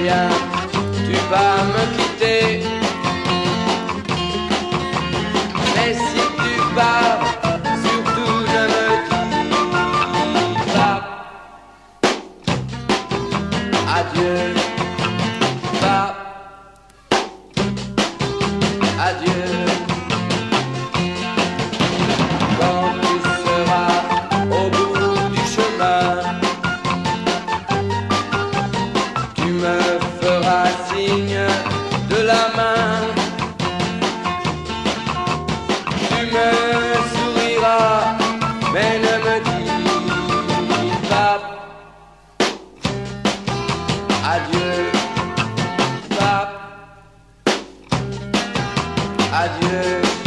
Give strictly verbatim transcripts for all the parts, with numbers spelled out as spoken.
viens, tu vas me quitter. Mais si tu pars, surtout ne me dis pas adieu, pas adieu. Quand tu seras au bout du chemin, tu me feras signe de la main. Tu me souriras, mais ne me dis pas adieu, pas adieu.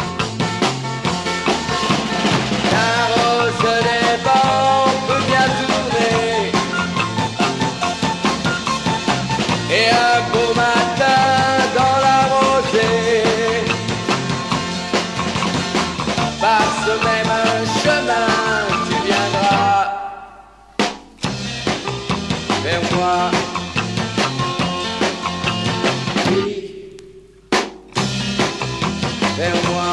La rose des vents peut bien tourner, et un beau matin dans la rosée, par ce même chemin, tu viendras vers moi. Oui, vers moi.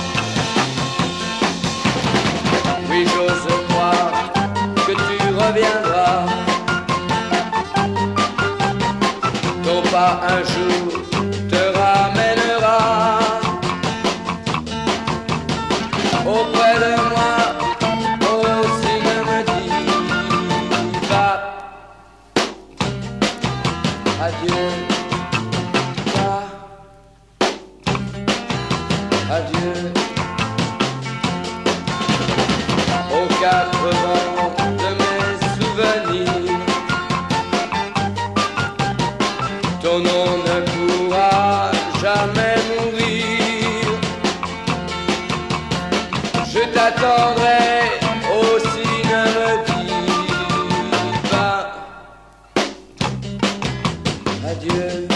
Oui, j'ose croire que tu reviendras. Ton pas un jour te ramènera auprès de moi. Aussi ne me dis pas adieu, pas adieu. Aux quatre vents de mes souvenirs, ton nom ne pourra jamais mourir. Je t'attendrai, aussi ne me dis pas adieu.